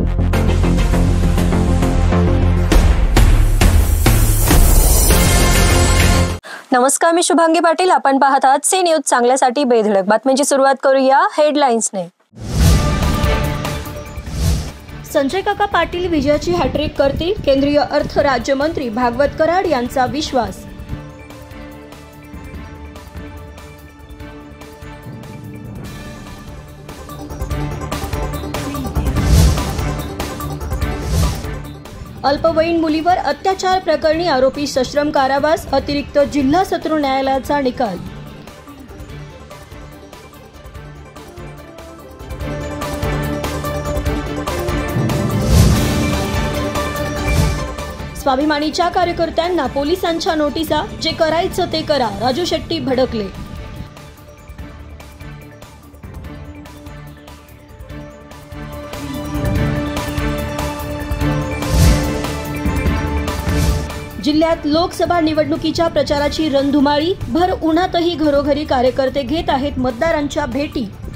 नमस्कार, मी शुभांगी पाटील. आपण पाहत आहात सी न्यूज. चांगल्यासाठी बेधडक बातमीची सुरुवात करूया हेडलाईन्सने. संजय काका पाटील विजयाची हॅट्रिक करतील, केंद्रीय अर्थ राज्यमंत्री भागवत कराड यांचा विश्वास. अल्पवयीन मुलीवर अत्याचार प्रकरणी आरोपी सश्रम कारावास, अतिरिक्त जिल्हा सत्र न्यायालयाचा निकाल. स्वाभिमानीच्या कार्यकर्त्यांना पोलिसांच्या नोटिसा, जे करायचं ते करा, राजू शेट्टी भडकले. जिल्ह्यात लोकसभा निवडणुकीच्या प्रचाराची रणधुमाळी. भर उन्हातही घरोघरी कार्यकर्ते घेत आहेत मतदारांच्या भेटी.